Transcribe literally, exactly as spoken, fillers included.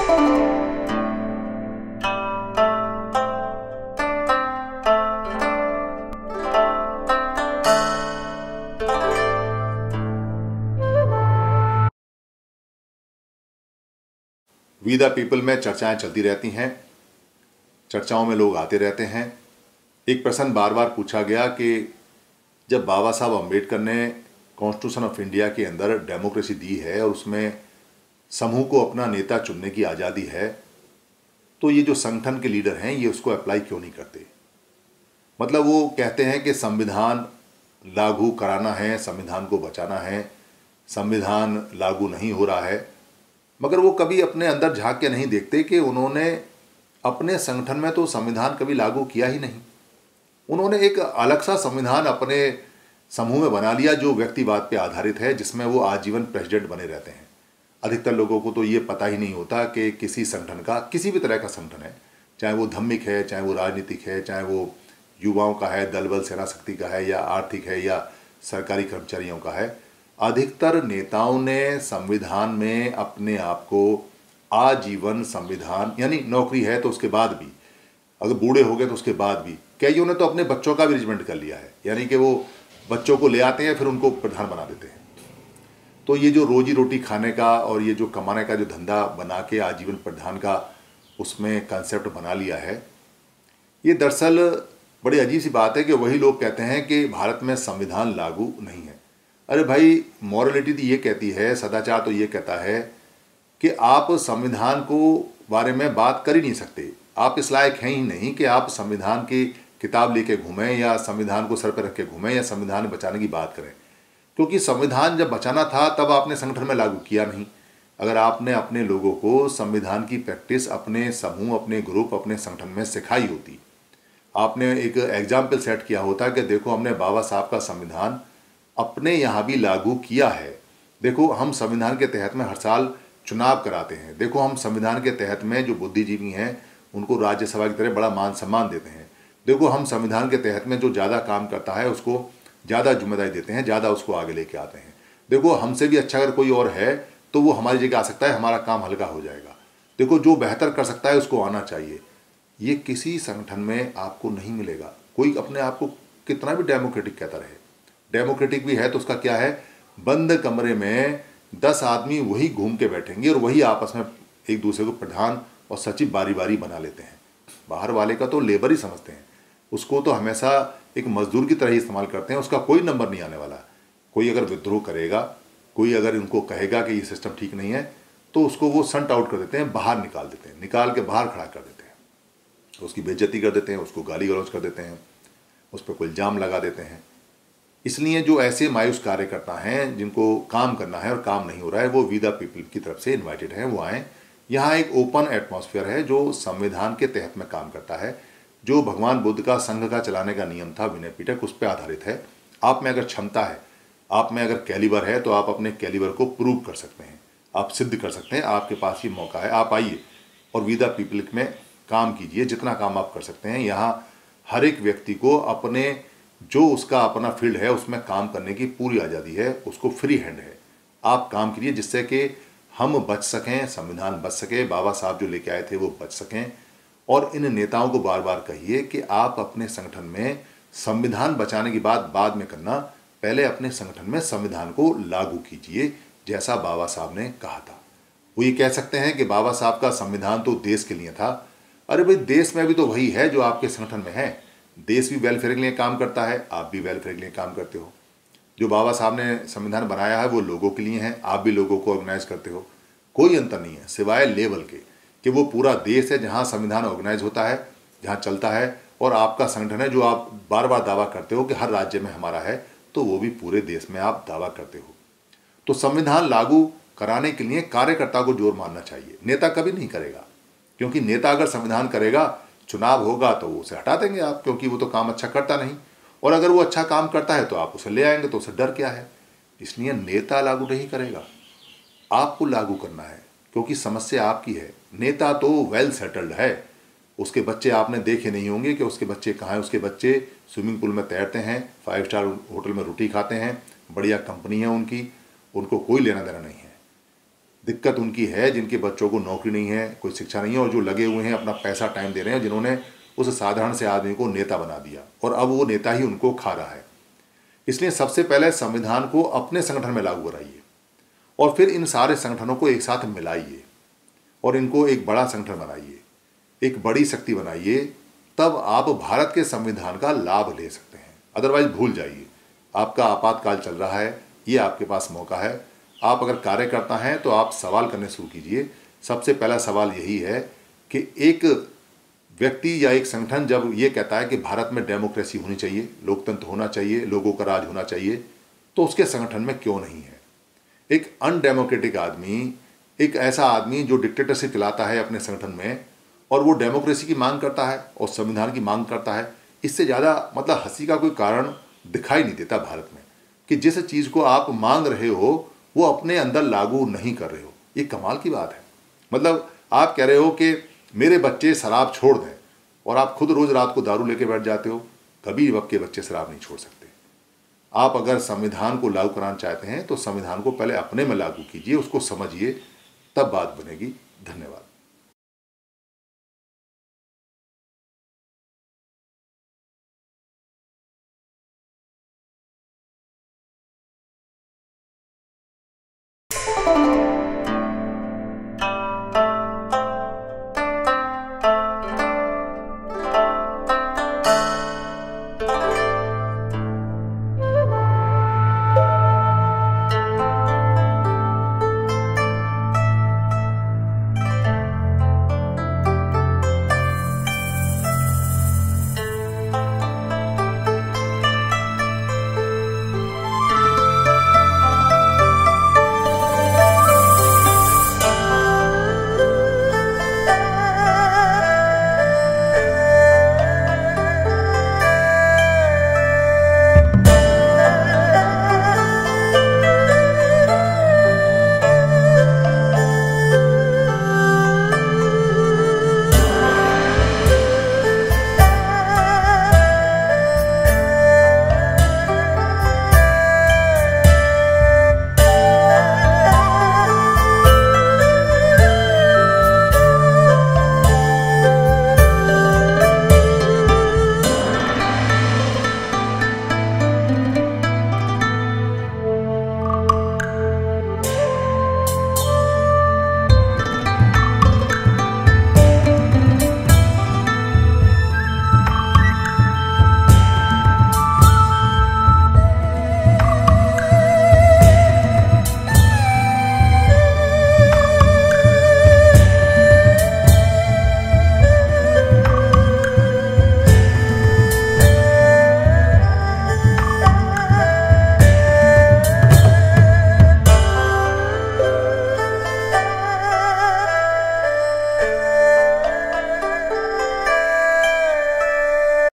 We the people में चर्चाएं चलती रहती हैं, चर्चाओं में लोग आते रहते हैं। एक प्रश्न बार बार पूछा गया कि जब बाबा साहब अम्बेडकर ने कॉन्स्टिट्यूशन ऑफ इंडिया के अंदर डेमोक्रेसी दी है और उसमें समूह को अपना नेता चुनने की आज़ादी है, तो ये जो संगठन के लीडर हैं ये उसको अप्लाई क्यों नहीं करते। मतलब वो कहते हैं कि संविधान लागू कराना है, संविधान को बचाना है, संविधान लागू नहीं हो रहा है, मगर वो कभी अपने अंदर झांक के नहीं देखते कि उन्होंने अपने संगठन में तो संविधान कभी लागू किया ही नहीं। उन्होंने एक अलग सा संविधान अपने समूह में बना लिया जो व्यक्तिवाद पे आधारित है, जिसमें वो आजीवन प्रेसिडेंट बने रहते हैं। अधिकतर लोगों को तो ये पता ही नहीं होता कि किसी संगठन का, किसी भी तरह का संगठन है, चाहे वो धार्मिक है, चाहे वो राजनीतिक है, चाहे वो युवाओं का है, दल बल सेना शक्ति का है, या आर्थिक है, या सरकारी कर्मचारियों का है, अधिकतर नेताओं ने संविधान में अपने आप को आजीवन संविधान, यानी नौकरी है तो उसके बाद भी, अगर बूढ़े हो गए तो उसके बाद भी, कईयों ने तो अपने बच्चों का भी अरेंजमेंट कर लिया है, यानी कि वो बच्चों को ले आते हैं फिर उनको प्रधान बना देते हैं। तो ये जो रोजी रोटी खाने का और ये जो कमाने का जो धंधा बना के आजीवन प्रधान का उसमें कंसेप्ट बना लिया है, ये दरअसल बड़ी अजीब सी बात है कि वही लोग कहते हैं कि भारत में संविधान लागू नहीं है। अरे भाई, मॉरलिटी तो ये कहती है, सदाचार तो ये कहता है कि आप संविधान को बारे में बात कर ही नहीं सकते। आप इस लायक हैं ही नहीं कि आप संविधान की किताब लेके घूमें या संविधान को सर पर रख के घूमें या संविधान बचाने की बात करें, क्योंकि संविधान जब बचाना था तब आपने संगठन में लागू किया नहीं। अगर आपने अपने लोगों को संविधान की प्रैक्टिस अपने समूह, अपने ग्रुप, अपने संगठन में सिखाई होती, आपने एक एग्जाम्पल सेट किया होता कि देखो हमने बाबा साहब का संविधान अपने यहाँ भी लागू किया है, देखो हम संविधान के तहत में हर साल चुनाव कराते हैं, देखो हम संविधान के तहत में जो बुद्धिजीवी हैं उनको राज्यसभा की तरह बड़ा मान सम्मान देते हैं, देखो हम संविधान के तहत में जो ज़्यादा काम करता है उसको ज़्यादा जिम्मेदारी देते हैं, ज़्यादा उसको आगे लेके आते हैं, देखो हमसे भी अच्छा अगर कोई और है तो वो हमारी जगह आ सकता है, हमारा काम हल्का हो जाएगा, देखो जो बेहतर कर सकता है उसको आना चाहिए। ये किसी संगठन में आपको नहीं मिलेगा। कोई अपने आप को कितना भी डेमोक्रेटिक कहता रहे, डेमोक्रेटिक भी है तो उसका क्या है, बंद कमरे में दस आदमी वही घूम के बैठेंगे और वही आपस में एक दूसरे को प्रधान और सचिव बारी बारी बना लेते हैं। बाहर वाले का तो लेबर ही समझते हैं, उसको तो हमेशा एक मजदूर की तरह ही इस्तेमाल करते हैं, उसका कोई नंबर नहीं आने वाला। कोई अगर विद्रोह करेगा, कोई अगर इनको कहेगा कि ये सिस्टम ठीक नहीं है, तो उसको वो संट आउट कर देते हैं, बाहर निकाल देते हैं, निकाल के बाहर खड़ा कर देते हैं, उसकी बेइज्जती कर देते हैं, उसको गाली गलौज कर देते हैं, उस पर कोई इल्ज़ाम लगा देते हैं। इसलिए जो ऐसे मायूस कार्यकर्ता हैं जिनको काम करना है और काम नहीं हो रहा है, वो वी द पीपल की तरफ से इनवाइटेड हैं, वो आएँ। यहाँ एक ओपन एटमॉस्फेयर है जो संविधान के तहत में काम करता है, जो भगवान बुद्ध का संघ का चलाने का नियम था विनय पिटक, उस पर आधारित है। आप में अगर क्षमता है, आप में अगर कैलिबर है, तो आप अपने कैलिबर को प्रूव कर सकते हैं, आप सिद्ध कर सकते हैं, आपके पास ये मौका है। आप आइए और वी द पीपल में काम कीजिए, जितना काम आप कर सकते हैं। यहाँ हर एक व्यक्ति को अपने जो उसका अपना फील्ड है उसमें काम करने की पूरी आज़ादी है, उसको फ्री हैंड है। आप काम कीजिए जिससे कि हम बच सकें, संविधान बच सके, बाबा साहब जो लेके आए थे वो बच सकें। और इन नेताओं को बार बार कहिए कि आप अपने संगठन में संविधान बचाने की बात बाद में करना, पहले अपने संगठन में संविधान को लागू कीजिए जैसा बाबा साहब ने कहा था। वो ये कह सकते हैं कि बाबा साहब का संविधान तो देश के लिए था। अरे भाई, देश में भी तो वही है जो आपके संगठन में है। देश भी वेलफेयर के लिए काम करता है, आप भी वेलफेयर के लिए काम करते हो। जो बाबा साहब ने संविधान बनाया है वो लोगों के लिए है, आप भी लोगों को ऑर्गेनाइज करते हो। कोई अंतर नहीं है सिवाय लेवल के कि वो पूरा देश है जहाँ संविधान ऑर्गेनाइज होता है, जहाँ चलता है, और आपका संगठन है जो आप बार बार दावा करते हो कि हर राज्य में हमारा है, तो वो भी पूरे देश में आप दावा करते हो। तो संविधान लागू कराने के लिए कार्यकर्ता को जोर मारना चाहिए, नेता कभी नहीं करेगा। क्योंकि नेता अगर संविधान करेगा, चुनाव होगा तो वो उसे हटा देंगे आप, क्योंकि वो तो काम अच्छा करता नहीं। और अगर वो अच्छा काम करता है तो आप उसे ले आएंगे, तो उसे डर क्या है। इसलिए नेता लागू नहीं करेगा, आपको लागू करना है, क्योंकि समस्या आपकी है। नेता तो वेल सेटल्ड है, उसके बच्चे आपने देखे नहीं होंगे कि उसके बच्चे कहाँ हैं। उसके बच्चे स्विमिंग पूल में तैरते हैं, फाइव स्टार होटल में रोटी खाते हैं, बढ़िया कंपनी है उनकी, उनको कोई लेना देना नहीं है। दिक्कत उनकी है जिनके बच्चों को नौकरी नहीं है, कोई शिक्षा नहीं है, और जो लगे हुए हैं अपना पैसा टाइम दे रहे हैं, जिन्होंने उस साधारण से आदमी को नेता बना दिया और अब वो नेता ही उनको खा रहा है। इसलिए सबसे पहले संविधान को अपने संगठन में लागू कराइए और फिर इन सारे संगठनों को एक साथ मिलाइए और इनको एक बड़ा संगठन बनाइए, एक बड़ी शक्ति बनाइए, तब आप भारत के संविधान का लाभ ले सकते हैं। अदरवाइज भूल जाइए, आपका आपातकाल चल रहा है, ये आपके पास मौका है। आप अगर कार्यकर्ता हैं तो आप सवाल करने शुरू कीजिए। सबसे पहला सवाल यही है कि एक व्यक्ति या एक संगठन जब ये कहता है कि भारत में डेमोक्रेसी होनी चाहिए, लोकतंत्र होना चाहिए, लोगों का राज होना चाहिए, तो उसके संगठन में क्यों नहीं है? एक अनडेमोक्रेटिक आदमी, एक ऐसा आदमी जो डिक्टेटरशिप चलाता है अपने संगठन में और वो डेमोक्रेसी की मांग करता है और संविधान की मांग करता है, इससे ज़्यादा मतलब हंसी का कोई कारण दिखाई नहीं देता भारत में कि जिस चीज़ को आप मांग रहे हो वो अपने अंदर लागू नहीं कर रहे हो। ये कमाल की बात है। मतलब आप कह रहे हो कि मेरे बच्चे शराब छोड़ दें और आप खुद रोज़ रात को दारू लेके बैठ जाते हो। कभी आपके बच्चे शराब नहीं छोड़ सकते। आप अगर संविधान को लागू कराना चाहते हैं तो संविधान को पहले अपने में लागू कीजिए, उसको समझिए, तब बात बनेगी। धन्यवाद।